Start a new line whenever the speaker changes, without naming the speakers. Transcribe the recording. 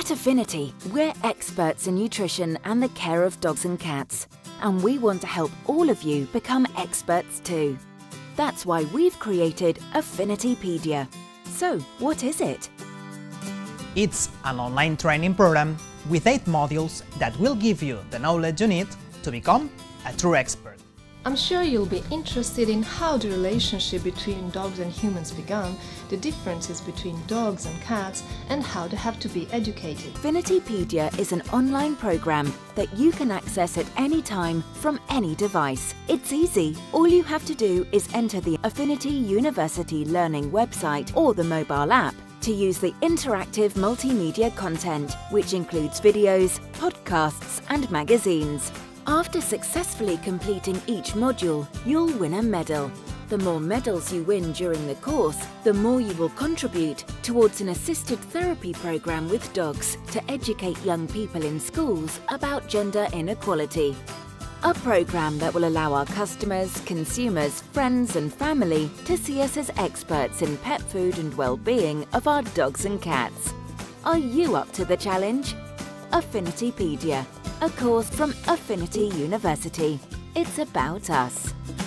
At Affinity, we're experts in nutrition and the care of dogs and cats, and we want to help all of you become experts too. That's why we've created Affinitypedia. So, what is it?
It's an online training program with 8 modules that will give you the knowledge you need to become a true expert.
I'm sure you'll be interested in how the relationship between dogs and humans began, the differences between dogs and cats, and how they have to be educated.
Affinitypedia is an online program that you can access at any time from any device. It's easy. All you have to do is enter the Affinity University Learning website or the mobile app to use the interactive multimedia content, which includes videos, podcasts, and magazines. After successfully completing each module, you'll win a medal. The more medals you win during the course, the more you will contribute towards an assisted therapy program with dogs to educate young people in schools about gender inequality. A program that will allow our customers, consumers, friends and family to see us as experts in pet food and well-being of our dogs and cats. Are you up to the challenge? Affinitypedia, a course from Affinity University. It's about us.